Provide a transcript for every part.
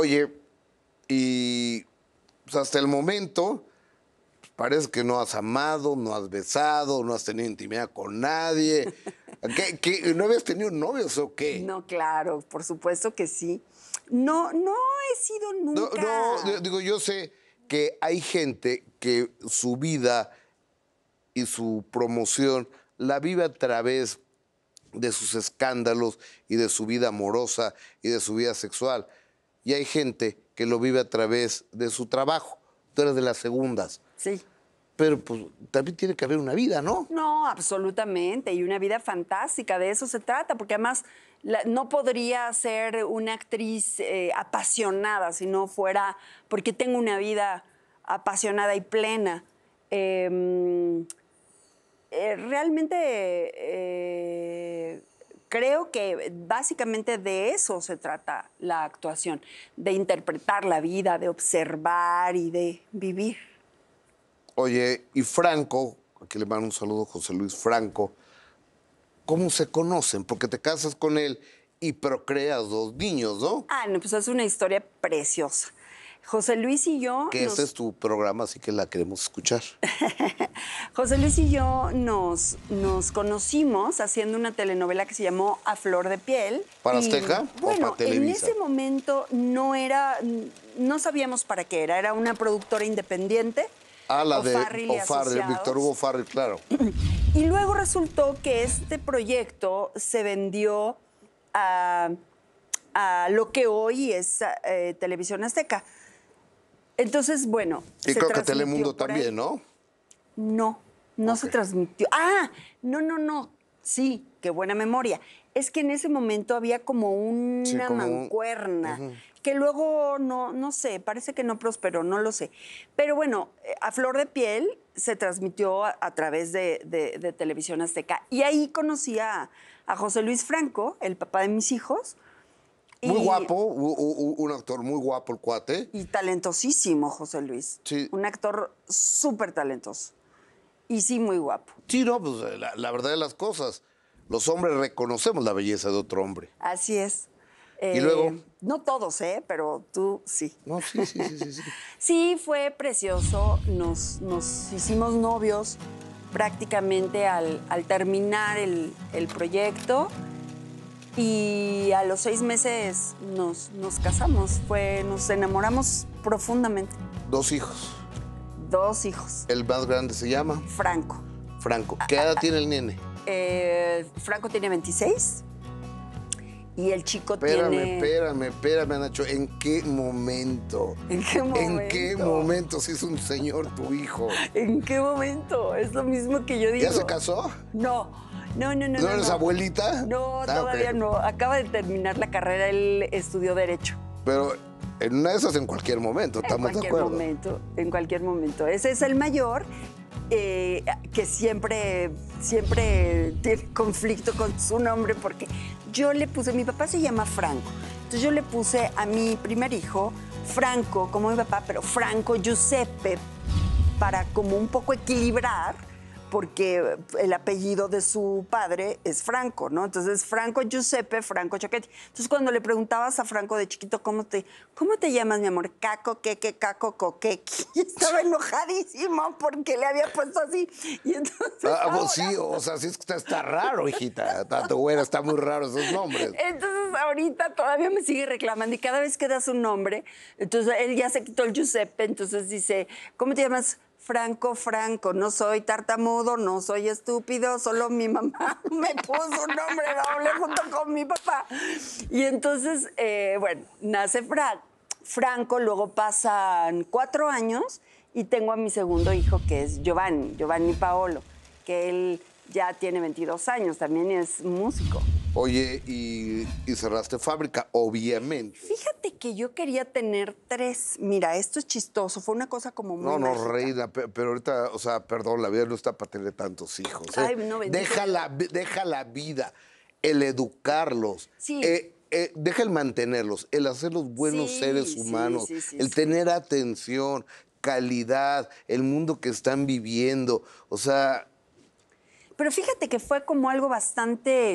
Oye, y pues, hasta el momento parece que no has amado, no has besado, no has tenido intimidad con nadie. ¿No habías tenido novios o qué? No, claro, por supuesto que sí. No, no he sido No, no, nunca. digo, yo sé que hay gente que su vida y su promoción la vive a través de sus escándalos y de su vida amorosa y de su vida sexual. Y hay gente que lo vive a través de su trabajo. Tú eres de las segundas. Sí. Pero pues también tiene que haber una vida, ¿no? No, absolutamente. Y una vida fantástica, de eso se trata, porque además no podría ser una actriz apasionada si no fuera porque tengo una vida apasionada y plena. Realmente creo que básicamente de eso se trata la actuación, de interpretar la vida, de observar y de vivir. Oye, y Franco, aquí le mando un saludo, José Luis Franco, ¿cómo se conocen? Porque te casas con él y procreas 2 niños, ¿no? Ah, no, pues es una historia preciosa. José Luis y yo Que ese es tu programa, así que la queremos escuchar. José Luis y yo nos conocimos haciendo una telenovela que se llamó A Flor de Piel. ¿Para Y, Azteca o bueno, para Televisa? en ese momento no sabíamos para qué era una productora independiente. Ah, la de O'Farrill y O'Farrill, Víctor Hugo Asociados. O'Farrill, claro. Y luego resultó que este proyecto se vendió a lo que hoy es Televisión Azteca. Entonces, bueno, Y se creo que transmitió Telemundo por ahí. también, ¿no? No se Ok. transmitió. Ah, no. Sí, qué buena memoria. Es que en ese momento había como Sí, una como mancuerna que luego no sé, parece que no prosperó, no lo sé. Pero bueno, A Flor de Piel se transmitió a través de Televisión Azteca. Y ahí conocí a José Luis Franco, el papá de mis hijos. Muy Y, guapo, un actor muy guapo el cuate. y talentosísimo, José Luis. Sí. Un actor súper talentoso. Y sí, muy guapo. Sí, no, pues la verdad de las cosas. Los hombres reconocemos la belleza de otro hombre. Así es. Y luego, No todos, pero tú sí. no, sí. Sí, fue precioso. Nos hicimos novios prácticamente al terminar el proyecto. Y a los 6 meses nos casamos. Nos enamoramos profundamente. 2 hijos. 2 hijos. El más grande se llama Franco. Franco. ¿Qué edad tiene el nene? Franco tiene 26 y el chico tiene... Espérame, Nacho. ¿En qué momento? ¿En qué momento? ¿En qué momento se hizo un señor tu hijo? ¿En qué momento? Es lo mismo que yo digo. ¿Ya se casó? No. ¿No eres abuelita? No, Ah, todavía ok. no. Acaba de terminar la carrera, él estudió Derecho. Pero en una de esas en cualquier momento, ¿estamos de acuerdo? En cualquier momento. Ese es el mayor, que siempre tiene conflicto con su nombre porque yo le puse, mi papá se llama Franco, entonces yo le puse a mi primer hijo Franco, como mi papá, pero Franco Giuseppe, para como un poco equilibrar, porque el apellido de su padre es Franco, ¿no? Entonces, Franco Giuseppe, Franco Choquetti. Entonces, cuando le preguntabas a Franco de chiquito, ¿cómo te llamas, mi amor? Caco, queque, caco, coquequi. Y estaba enojadísimo porque le había puesto así. Y entonces, Pues sí, o sea, sí es que está raro, hijita. Tanto güera, está muy raro esos nombres. entonces, ahorita todavía me sigue reclamando y cada vez que das un nombre, entonces él ya se quitó el Giuseppe, entonces dice, ¿cómo te llamas? Franco, no soy tartamudo, no soy estúpido, solo mi mamá me puso un nombre doble junto con mi papá. Y entonces, bueno, nace Franco, luego pasan 4 años y tengo a mi segundo hijo, que es Giovanni Paolo, que él ya tiene 22 años, también es músico. Oye, y cerraste fábrica, obviamente. Fíjate que yo quería tener 3. Mira, esto es chistoso, fue una cosa como muy mágica. Reina, pero ahorita, o sea, perdón, la vida no está para tener tantos hijos. Ay, no, bendito. Deja la vida, el educarlos, Sí. deja el mantenerlos, el hacerlos buenos Sí, seres sí, humanos, sí, el tener atención, calidad, el mundo que están viviendo, o sea... Pero fíjate que fue como algo bastante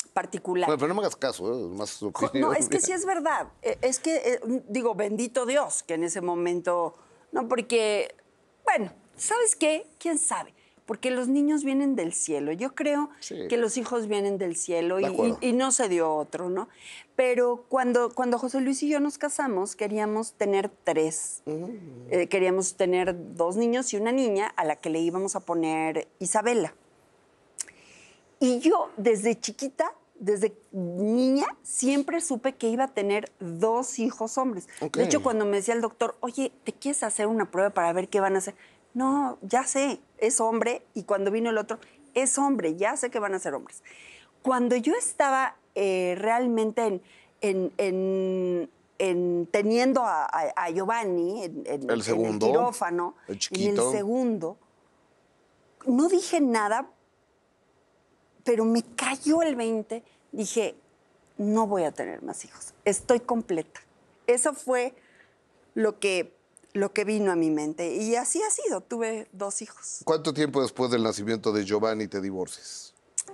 particular. Bueno, pero no me hagas caso, es más su opinión. No, es que sí es verdad. Es que, digo, bendito Dios que en ese momento... No, porque, bueno, ¿sabes qué? ¿Quién sabe? Porque los niños vienen del cielo. Yo creo que los hijos vienen del cielo y no se dio otro, ¿no? Pero cuando José Luis y yo nos casamos, queríamos tener 3. Queríamos tener 2 niños y una niña a la que le íbamos a poner Isabela. Y yo, desde chiquita, desde niña, siempre supe que iba a tener 2 hijos hombres. De hecho, cuando me decía el doctor, oye, ¿te quieres hacer una prueba para ver qué van a hacer? No, ya sé, es hombre. Y cuando vino el otro, es hombre, ya sé que van a ser hombres. Cuando yo estaba realmente teniendo a Giovanni en el quirófano, el chiquito. en el segundo, no dije nada, pero me cayó el 20. Dije, no voy a tener más hijos. Estoy completa. Eso fue lo que vino a mi mente. Y así ha sido. Tuve 2 hijos. ¿Cuánto tiempo después del nacimiento de Giovanni te divorcias?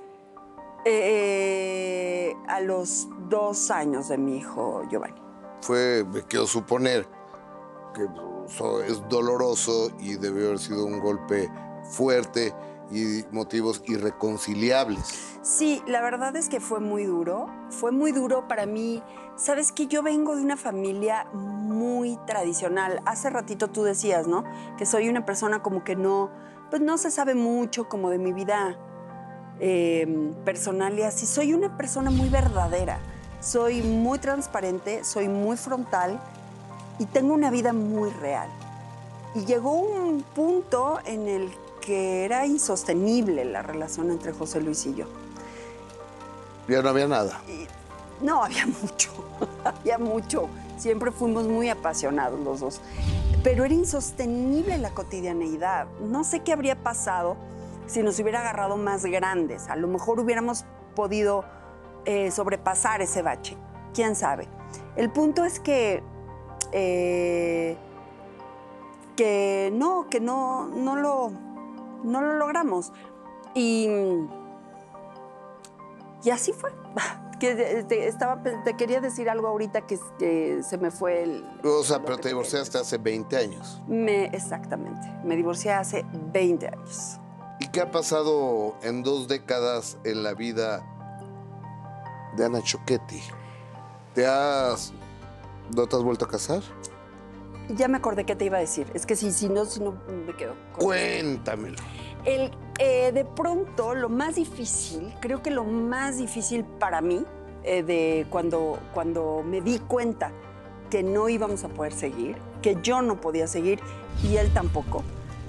A los 2 años de mi hijo Giovanni. Me quiero suponer que eso es doloroso y debió haber sido un golpe fuerte y motivos irreconciliables. Sí, la verdad es que fue muy duro. Fue muy duro para mí. Sabes que yo vengo de una familia muy tradicional. Hace ratito tú decías, ¿no? Que soy una persona como que no se sabe mucho como de mi vida personal y así. Soy una persona muy verdadera. Soy muy transparente, soy muy frontal y tengo una vida muy real. Y llegó un punto en el que era insostenible la relación entre José Luis y yo. Ya no había nada. No, había mucho, había mucho. Siempre fuimos muy apasionados los 2. Pero era insostenible la cotidianeidad. No sé qué habría pasado si nos hubiera agarrado más grandes. A lo mejor hubiéramos podido sobrepasar ese bache. ¿Quién sabe? El punto es que no lo logramos. Y así fue. Te quería decir algo ahorita que se me fue el... O sea, pero te divorciaste hace 20 años. Exactamente. Me divorcié hace 20 años. ¿Y qué ha pasado en 2 décadas en la vida de Ana Choquetti? ¿No te has vuelto a casar? Ya me acordé qué te iba a decir. Es que si no me quedo. Cuéntamelo. De pronto, lo más difícil, creo que lo más difícil para mí, cuando me di cuenta que no íbamos a poder seguir, que yo no podía seguir y él tampoco,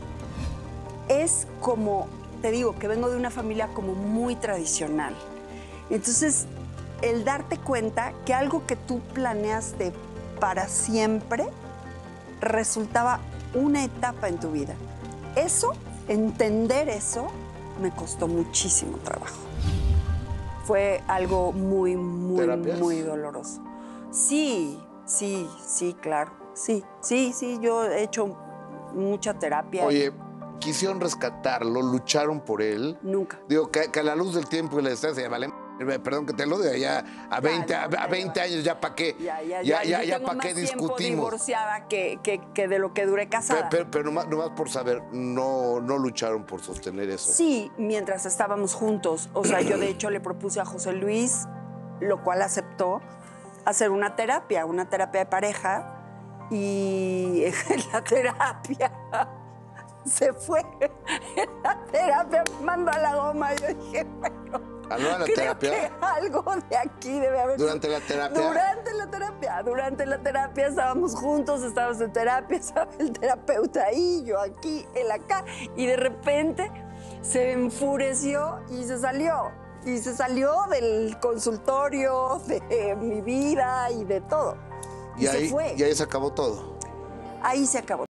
es como, te digo, que vengo de una familia como muy tradicional. Entonces, el darte cuenta que algo que tú planeaste para siempre resultaba una etapa en tu vida. Entender eso, me costó muchísimo trabajo. Fue algo muy, muy, ¿Terapias? muy doloroso. Sí, claro. Sí, yo he hecho mucha terapia. Oye, quisieron rescatarlo, lucharon por él. Nunca. Digo, que a la luz del tiempo y la distancia, vale, perdón que te lo diga, ya a 20 años, ya para qué. Ya para qué discutimos. Tengo divorciada que de lo que duré casada. Pero nomás por saber, no lucharon por sostener eso. Sí, mientras estábamos juntos. O sea, yo de hecho le propuse a José Luis, lo cual aceptó, hacer una terapia de pareja. Y en la terapia se fue. En la terapia mandó a la goma. Yo dije, bueno... ¿A la creo terapia? Que algo de aquí debe haber... ¿Durante la terapia? Durante la terapia estábamos juntos, estábamos en terapia, estaba el terapeuta ahí, yo aquí, él acá, y de repente se enfureció y se salió. Y se salió del consultorio, de mi vida y de todo. Y se fue. Y ahí se acabó todo. Ahí se acabó.